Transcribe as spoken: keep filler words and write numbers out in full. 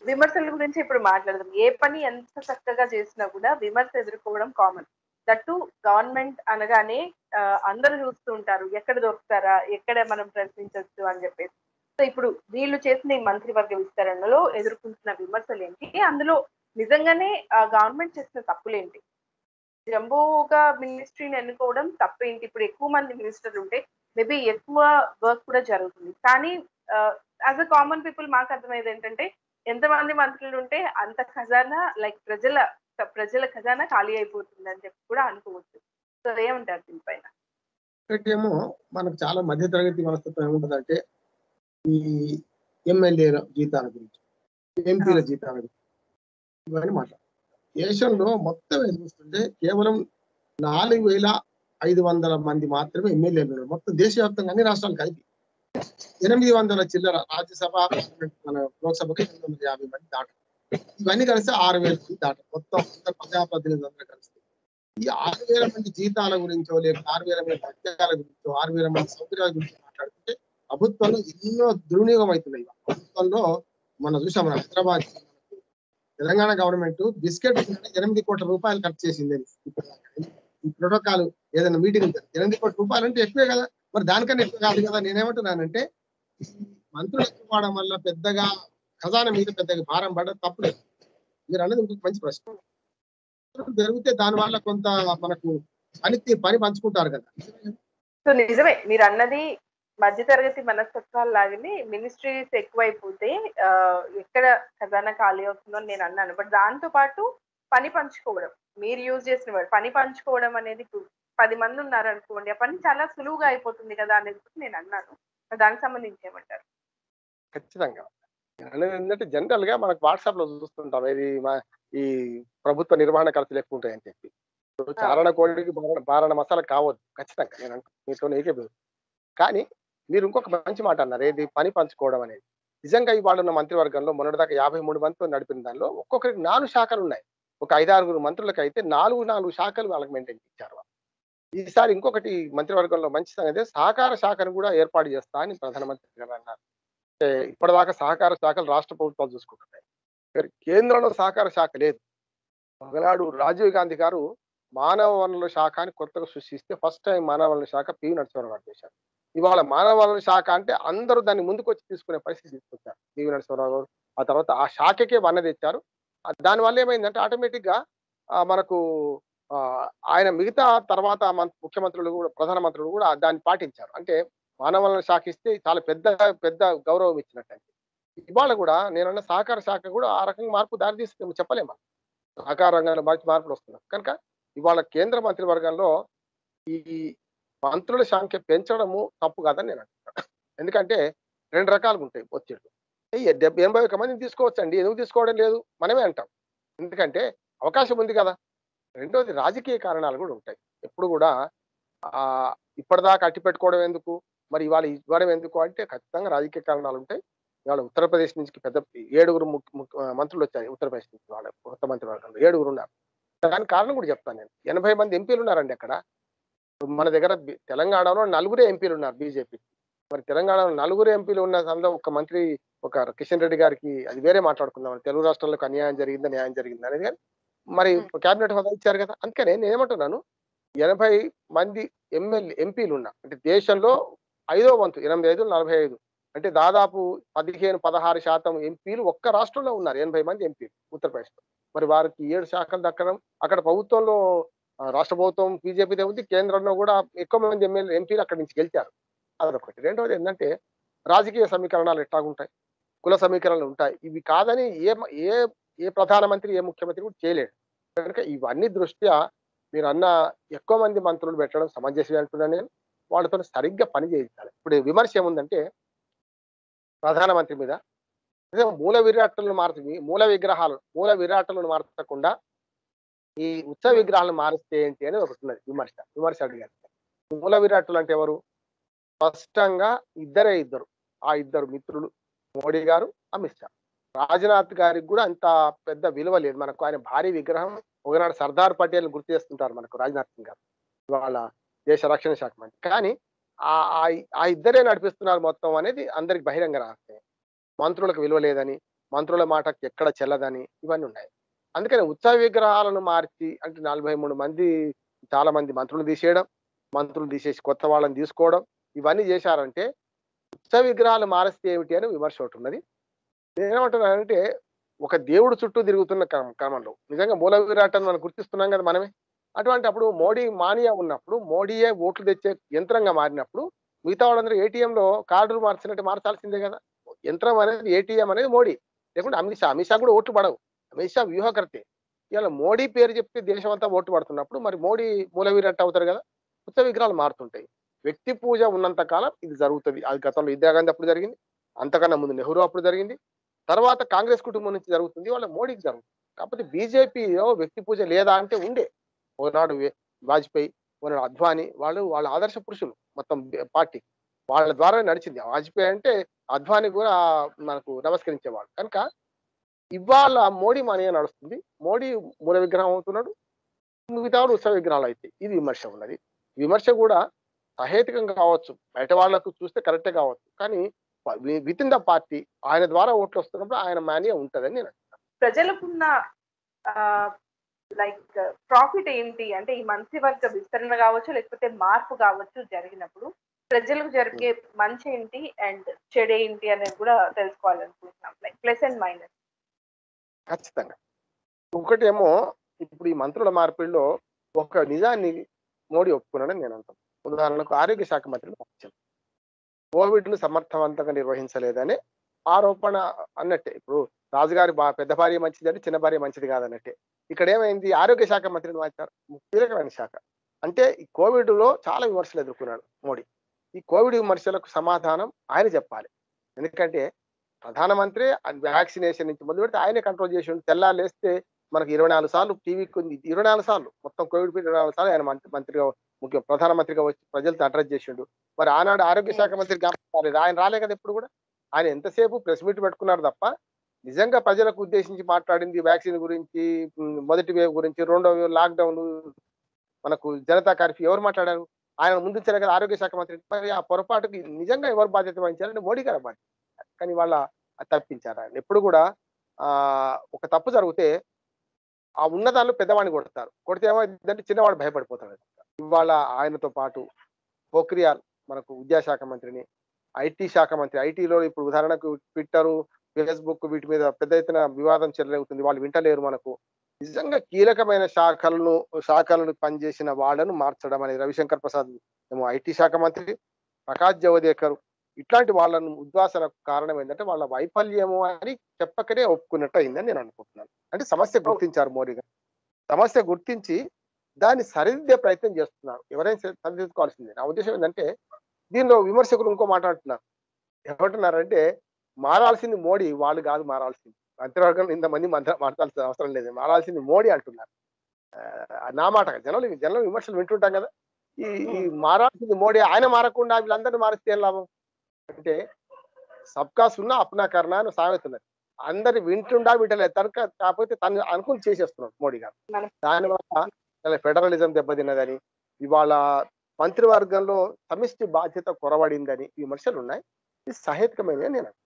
విమర్శల గురించి ఇప్పుడు మాట్లాడదాం. ఏ పని ఎంత చక్కగా చేసినా కూడా విమర్శ ఎదుర్కోవడం కామన్. దట్టు గవర్నమెంట్ అనగానే ఆహ్, అందరూ చూస్తూ ఉంటారు. ఎక్కడ దొరుకుతారా? ఎక్కడ మనం ప్రశ్నించొచ్చు అని చెప్పేసి. సో, ఇప్పుడు వీళ్ళు చేసిన ఈ మంత్రివర్గ విస్తరణలో ఎదుర్కొంటున్న విమర్శలేంటి? అందులో నిజంగానే ఆహ్, గవర్నమెంట్ చేసిన తప్పులేంటి? జంబోగా మినిస్ట్రీని ఎన్నుకోవడం తప్పేంటి? ఇప్పుడు ఎక్కువ మంది మినిస్టర్లుంటే మేబీ ఎక్కువ వర్క్ కూడా జరుగుతుంది. కానీ ఆహ్, యాస్ ఎ కామన్ పీపుల్ మాకు అర్థమయ్యేదేంటంటే ఎంతమంది మంత్రులుంటే అంత ఖజానా లైక్ ప్రజల ప్రజల ఖజానా ఖాళీ అయిపోతుందని చెప్పి కూడా అనుకోవచ్చు. సో, ఏమంటారు దీనిపైన? ఇక్కడేమో మనకు చాలా మధ్య తరగతి మనస్తత్వం ఏముంటదంటే ఈ ఎమ్మెల్యేల జీతాల గురించి, ఎంపీల ఆ! జీతాల గురించి ఇవన్నీ మాట్లాడతారు. దేశంలో మొత్తం ఏం చూస్తుంటే కేవలం నాలుగు వేల ఐదు వందల మంది మాత్రమే ఎమ్మెల్యేలు ఉన్నారు. మొత్తం దేశవ్యాప్తంగా అన్ని రాష్ట్రాలు కలిపి ఎనిమిది వందల చిల్లర రాజ్యసభ, మన లోక్సభకి ఎనిమిది వందల యాభై మంది దాటరు. ఇవన్నీ కలిసి ఆరు వేల మంది దాటరు. మొత్తం అందరు ప్రజాప్రతినిధులు అందరూ కలిసి ఈ ఆరు వేల మంది జీతాల గురించో లేకపోతే ఆరు వేల మంది పథకాల గురించో ఆరు వేల మంది సౌకర్యాల గురించి మాట్లాడుతుంటే ప్రభుత్వంలో ఎన్నో దుర్వినియోగం అవుతున్నాయి. ప్రభుత్వంలో మనం చూసాం, మన హైదరాబాద్ తెలంగాణ గవర్నమెంట్ బిస్కెట్ ఎనిమిది కోట్ల రూపాయలు ఖర్చు చేసింది. ఈ ప్రోటోకాల్ ఏదైనా మీటింగ్ ఎనిమిది కోట్ల రూపాయలు అంటే ఎక్కువే కదా, మరి దానికన్నా ఎక్కువ కాదు కదా. నేనేమంటున్నానంటే మంత్రులు ఎక్కువ వాడడం వల్ల పెద్దగా ఖజానా మీద పెద్దగా భారం పడడం తప్పులేదు. మీరు అన్నది ఇంకొక మంచి ప్రశ్న. జరిగితే దాని వల్ల కొంత మనకు పని పని పంచుకుంటారు కదా. సో, నిజమే మీరన్నది మధ్య తరగతి మనస్తత్వాలు లాగానే మినిస్ట్రీస్ ఎక్కువైపోతే ఆహ్, ఎక్కడ ఖజానా ఖాళీ అవుతుందో అని నేను అన్నాను. బట్ దాంతో పాటు పని పంచుకోవడం. మీరు యూజ్ చేసిన వర్డ్ పని పంచుకోవడం అనేది ఇప్పుడు పది మంది ఉన్నారనుకోండి. ఆ పని చాలా సులువుగా అయిపోతుంది కదా అనేది కూడా నేను అన్నాను. మరి దానికి సంబంధించి ఏమంటారు? ఖచ్చితంగా. అనేది ఏంటంటే జనరల్ గా మనకు వాట్సాప్ లో చూస్తుంటాం. ఇది మా ఈ ప్రభుత్వ నిర్వహణ ఖర్చులు ఎక్కువ ఉంటాయని చెప్పి. ఇప్పుడు ఆ! చారణ కోడికి బారణ బారణ మసాలా కావద్దు. ఖచ్చితంగా నేను అంట మీతో ఏకీభవిస్తాను. కానీ మీరు ఇంకొక మంచి మాట అన్నారు. ఏది పని పంచుకోవడం అనేది. నిజంగా ఇవాళ ఉన్న మంత్రివర్గంలో మొన్నటిదాకా యాభై మూడు మందితో నడిపిన దానిలో ఒక్కొక్కరికి నాలుగు శాఖలు ఉన్నాయి. ఒక ఐదు, ఆరుగురు మంత్రులకైతే నాలుగు, నాలుగు శాఖలు వాళ్ళకి మెయింటైన్ ఇచ్చారు. ఈసారి ఇంకొకటి మంత్రివర్గంలో మంచి సంగతి సహకార శాఖను కూడా ఏర్పాటు చేస్తా అని ప్రధానమంత్రి గారు అన్నారు. అంటే ఇప్పటిదాకా సహకార శాఖలు రాష్ట్ర ప్రభుత్వాలు చూసుకుంటున్నాయి. మరి కేంద్రంలో సహకార శాఖ లేదు. ఒకనాడు రాజీవ్ గాంధీ గారు మానవ వనరుల శాఖ అని కొత్తగా సృష్టిస్తే ఫస్ట్ టైం మానవ వనరుల శాఖ పివి నరసింహారావు గారు చేశారు. ఇవాళ మానవ వనరుల శాఖ అంటే అందరూ దాన్ని ముందుకొచ్చి తీసుకునే పరిస్థితి తీసుకొచ్చారు పివి నరసింహారావు గారు. ఆ తర్వాత ఆ శాఖకే వన్న తెచ్చారు. ఆ దానివల్ల ఏమైందంటే ఆటోమేటిక్ గా ఆ, మనకు ఆ, ఆయన మిగతా తర్వాత మన- ముఖ్యమంత్రులు కూడా ప్రధానమంత్రులు కూడా దాన్ని పాటించారు. అంటే మానవ వనరుల శాఖ ఇస్తే చాలా పెద్ద పెద్ద గౌరవం ఇచ్చినట్టు. ఇవాళ కూడా నేనన్న సహకార శాఖ కూడా ఆ రకంగా మార్పు దారి తీస్తుంది చెప్పలేము. సహకార రంగంలో మంచి మార్పులు వస్తున్నాయి కనుక ఇవాళ కేంద్ర మంత్రివర్గంలో ఈ మంత్రుల సంఖ్య పెంచడము తప్పు కాదని నేను అంటున్నాను. ఎందుకంటే రెండు రకాలుగా ఉంటాయి ఒత్తిళ్లు. ఏ డెబ్బై ఎనభై ఒక్క మందిని తీసుకోవచ్చండి, ఎందుకు తీసుకోవడం లేదు మనమే అంటాం. ఎందుకంటే అవకాశం ఉంది కదా. రెండోది రాజకీయ కారణాలు కూడా ఉంటాయి. ఎప్పుడు కూడా ఆ ఇప్పటిదాకా అట్టి పెట్టుకోవడం ఎందుకు, మరి ఇవాళ ఇవ్వడం ఎందుకు అంటే ఖచ్చితంగా రాజకీయ కారణాలు ఉంటాయి. ఇవాళ ఉత్తరప్రదేశ్ నుంచి పెద్ద ఏడుగురు ముఖ్య ముఖ్య మంత్రులు వచ్చారు ఉత్తరప్రదేశ్ నుంచి. వాళ్ళ కొత్త మంత్రివర్గంలో ఏడుగురు ఉన్నారు. దానికి కారణం కూడా చెప్తాను నేను. ఎనభై మంది ఎంపీలు ఉన్నారండి అక్కడ. మన దగ్గర బి- తెలంగాణలో నలుగురే ఎంపీలు ఉన్నారు బీజేపీ. మరి తెలంగాణలో నలుగురు ఎంపీలు ఉన్న సమయంలో ఒక మంత్రి ఒక కిషన్ రెడ్డి గారికి అది వేరే మాట్లాడుకుందాం. తెలుగు రాష్ట్రాలకు అన్యాయం జరిగిందా న్యాయం జరిగిందా అనేది కానీ మరి హ్మ్. కేబినెట్ హోదా ఇచ్చారు కదా. అందుకనే నేను ఏమంటున్నాను, ఎనభై మంది ఎమ్మెల్యే ఎంపీలు ఉన్నా అంటే దేశంలో ఐదో వంతు ఎనభై ఐదు నలభై ఐదు అంటే దాదాపు పదిహేను పదహారు శాతం ఎంపీలు ఒక్క రాష్ట్రంలో ఉన్నారు. ఎనభై మంది ఎంపీలు ఉత్తరప్రదేశ్లో. మరి వారికి ఏడు శాఖలు దక్కడం అక్కడ ప్రభుత్వంలో ఆ, రాష్ట్ర ప్రభుత్వం బీజేపీ ఉంది, కేంద్రంలో కూడా ఎక్కువ మంది ఎమ్మెల్యే ఎంపీలు అక్కడి నుంచి గెలిచారు. అదొకటి. రెండవది ఏంటంటే రాజకీయ సమీకరణాలు ఎట్లాగుంటాయి, కుల సమీకరణలు ఉంటాయి. ఇవి కాదని ఏ మ- ఏ ఏ ప్రధానమంత్రి ఏ ముఖ్యమంత్రి కూడా చేయలేడు. కనుక ఇవన్నీ దృష్ట్యా మీరు అన్న ఎక్కువ మంది మంత్రులు పెట్టడం సమంజసమే అంటున్నాను నేను. వాళ్ళతో సరిగ్గా పని చేయించాలి. ఇప్పుడు విమర్శ ఏముందంటే ప్రధానమంత్రి మీద అదే మూల విరాట్టులను మార్చి మూల విగ్రహాలు మూల విరాట్టులను మార్చకుండా ఈ ఉత్సవ హ్మ్. విగ్రహాలను మారిస్తే ఏంటి అనేది ఒకటి ఉన్నది విమర్శ. విమర్శ అడిగారు. మూల విరాట్టులు అంటే ఎవరు? స్పష్టంగా ఇద్దరే ఇద్దరు. ఆ ఇద్దరు మిత్రులు మోడీ గారు, అమిత్ షా. రాజ్నాథ్ గారికి కూడా అంత పెద్ద విలువ లేదు. మనకు ఆయన భారీ విగ్రహం ఒకనాడు సర్దార్ పటేల్ గుర్తు చేస్తుంటారు మనకు రాజ్నాథ్ సింగ్ గారు. వాళ్ళ దేశ రక్షణ శాఖ మంత్రి. కానీ ఆ ఆ ఆ ఇద్దరే నడిపిస్తున్నారు మొత్తం అనేది అందరికి బహిరంగ రహస్యం. మంత్రులకు విలువ లేదని, మంత్రుల మాటకి ఎక్కడ చెల్లదని ఇవన్నీ ఉన్నాయి. అందుకని ఉత్సవ విగ్రహాలను మార్చి అంటే నలభై మూడు మంది చాలా మంది మంత్రులు తీసేయడం, మంత్రులు తీసేసి కొత్త వాళ్ళని తీసుకోవడం ఇవన్నీ చేశారంటే ఉత్సవ విగ్రహాలు మారిస్తే ఏమిటి అని విమర్శ ఒకటి ఉన్నది. నేనేమంటున్నానంటే ఒక దేవుడు చుట్టూ తిరుగుతున్న క్రమ- క్రమంలో నిజంగా మూల విరాటాన్ని మనం గుర్తిస్తున్నాం కదా మనమే. అటువంటి అప్పుడు మోడీ మానియా ఉన్నప్పుడు మోడీయే ఓట్లు తెచ్చే యంత్రంగా మారినప్పుడు మిగతా వాళ్ళందరూ ఏటీఎంలో కార్డులు మార్చినట్టు మార్చాల్సిందే కదా. యంత్రం అనేది ఏటీఎం అనేది మోడీ, లేకుంటే అమిత్ షా అమిత్ షా కూడా ఓట్లు పడవు. అమిత్ షా వ్యూహకర్తే. ఇవాళ మోడీ పేరు చెప్తే దేశం అంతా ఓట్లు పడుతున్నప్పుడు మరి మోడీ మూల విరాట్ అవుతారు కదా. ఉత్సవ విగ్రహాలు మారుతుంటాయి. వ్యక్తి పూజ ఉన్నంత కాలం ఇది జరుగుతుంది. అది గతంలో ఇందిరాగాంధీ అప్పుడు జరిగింది, అంతకన్నా ముందు నెహ్రూ అప్పుడు జరిగింది, తర్వాత కాంగ్రెస్ కుటుంబం నుంచి జరుగుతుంది, వాళ్ళ మోడీకి జరుగుతుంది. కాకపోతే బీజేపీలో వ్యక్తి పూజ లేదా అంటే ఉండే. ఓనాడు వే- వాజ్పేయి, ఓనాడు అద్వానీ, వాళ్ళు వాళ్ళ ఆదర్శ పురుషులు మొత్తం బి- పార్టీ వాళ్ళ ద్వారా నడిచింది. వాజ్పేయి అంటే అద్వానీ కూడా మనకు నమస్కరించేవాడు. కనుక ఇవాళ మోడీ మనీయ నడుస్తుంది. మోడీ మూల విగ్రహం అవుతున్నాడు, మిగతా వాళ్ళు ఉత్సవ విగ్రహాలు అయితే ఇది విమర్శ ఉన్నది. విమర్శ కూడా సహేతుకం కావచ్చు, బయట వాళ్ళకు చూస్తే కరెక్టే కావచ్చు, కానీ విత్ ఇన్ ద పార్టీ ఆయన ద్వారా ఓట్లు వస్తున్నప్పుడు ఆయన మానియా ఉంటదని నేను ప్రజలకున్న లైక్ ప్రాఫిట్ ఏంటి అంటే ఈ మంత్రివర్గ విస్తరణ కావచ్చు లేకపోతే మార్పు కావచ్చు జరిగినప్పుడు ప్రజలకు జరిగే మంచి ఏంటి అండ్ చెడు ఏంటి అనేది కూడా తెలుసుకోవాలనుకుంటున్నాం. Like plus and minus. ఖచ్చితంగా. ఒకటి ఏమో ఇప్పుడు ఈ మంత్రుల మార్పిడిలో ఒక నిజాన్ని మోడీ ఒప్పుకున్నాడని నేను అంటాను. ఉదాహరణకు ఆరోగ్య శాఖ మంత్రిని మార్చారు. కోవిడ్ ను సమర్థవంతంగా నిర్వహించలేదని ఆరోపణ అన్నట్టే. ఇప్పుడు రాజుగారి బా పెద్ద భార్య మంచిది అంటే చిన్న భార్య మంచిది కాదన్నట్టే. ఇక్కడ ఏమైంది, ఆరోగ్య శాఖ మంత్రిని మార్చారు, కీలకమైన శాఖ. అంటే ఈ కోవిడ్ లో చాలా విమర్శలు ఎదుర్కొన్నాడు మోడీ. ఈ కోవిడ్ విమర్శలకు సమాధానం ఆయన చెప్పాలి. ఎందుకంటే ప్రధానమంత్రి వ్యాక్సినేషన్ నుంచి మొదలు పెడితే ఆయనే కంట్రోల్ చేసి ఉండి తెల్లారు లేస్తే మనకి ఇరవై నాలుగు సార్లు టీవీకి ఉంది, ఇరవై నాలుగు సార్లు మొత్తం కోవిడ్ పీరియడ్ ఇరవై నాలుగు సార్లు ఆయన మంత్రి మంత్రిగా ముఖ్య ప్రధానమంత్రిగా వచ్చి ప్రజలతో అడ్రస్ చేసిండు. మరి ఆనాడు ఆరోగ్య శాఖ మంత్రి జ్ఞాపకం రాలేదు, ఆయన రాలే కదా ఎప్పుడు కూడా. ఆయన ఎంతసేపు ప్రెస్ మీట్ పెట్టుకున్నారు తప్ప నిజంగా ప్రజలకు ఉద్దేశించి మాట్లాడింది వ్యాక్సిన్ గురించి, ఉమ్, మొదటి వేవ్ గురించి, రెండో వేవ్, లాక్డౌన్, మనకు జనతా కర్ఫ్యూ ఎవరు మాట్లాడారు? ఆయన ముందుంచారు కదా ఆరోగ్య శాఖ మంత్రి. మరి ఆ పొరపాటుకి నిజంగా ఎవరు బాధ్యత వహించారంటే మోడీ గారు బాధ్యత. కానీ వాళ్ళ తప్పించారు ఆయన. ఎప్పుడు కూడా ఆ ఒక తప్పు జరిగితే ఆ ఉన్నదాన్ని పెద్దవాడిని కొడతారు, కొడితే ఏమైందంటే చిన్నవాడు భయపడిపోతాడు. ఇవాళ ఆయనతో పాటు పోఖ్రియాల్ మనకు విద్యాశాఖ మంత్రిని, ఐటీ శాఖ మంత్రి, ఐటీలో ఇప్పుడు ఉదాహరణకు ట్విట్టర్, ఫేస్బుక్ వీటి మీద పెద్ద ఎత్తున వివాదం చెలరేగుతుంది, వాళ్ళు వింటలేరు మనకు. నిజంగా కీలకమైన శాఖలను శాఖలను పనిచేసిన వాళ్ళను మార్చడం అనేది రవిశంకర్ ప్రసాద్ ఏమో ఐటీ శాఖ మంత్రి, ప్రకాష్ జవదేకర్ ఇట్లాంటి వాళ్ళను ఉద్వాసనకు కారణం ఏంటంటే వాళ్ళ వైఫల్యము అని చెప్పకనే ఒప్పుకున్నట్టు అయిందని నేను అనుకుంటున్నాను. అంటే సమస్య గుర్తించారు మోడీ గారు, సమస్య గుర్తించి దాన్ని సరిదిద్దే ప్రయత్నం చేస్తున్నారు. ఎవరైనా సరి- సరిదిద్దుకోవాల్సిందే. నా ఉద్దేశం ఏంటంటే దీనిలో విమర్శకులు ఇంకో మాట్లాడుతున్నారు. ఏమంటున్నారంటే మారాల్సింది మోడీ, వాళ్ళు కాదు మారాల్సింది. మంత్రివర్గంలో ఇంతమంది మంత్రి మార్చాల్సిన అవసరం లేదు, మారాల్సింది మోడీ అంటున్నారు. ఆ, నా మాట కాదు. జనాలు జనాలు విమర్శలు వింటుంటాం కదా. ఈ ఈ మారాల్సింది మోడీ, ఆయన మారకుండా వీళ్ళందరినీ మారిస్తే ఏం లాభం అంటే సబ్కా సున్నా అప్నా కర్నా అని సామెత ఉన్నది. అందరు వింటుండా వింటలేదు తనక, కాకపోతే తను అనుకుని చేసేస్తున్నాడు మోడీ గారు. మనం దానివల్ల ఫెడరలిజం దెబ్బతిన్నదని, ఇవాళ మంత్రివర్గంలో సమిష్టి బాధ్యత కొరవడిందని విమర్శలు ఉన్నాయి. ఇది సహేతుకమైన నేను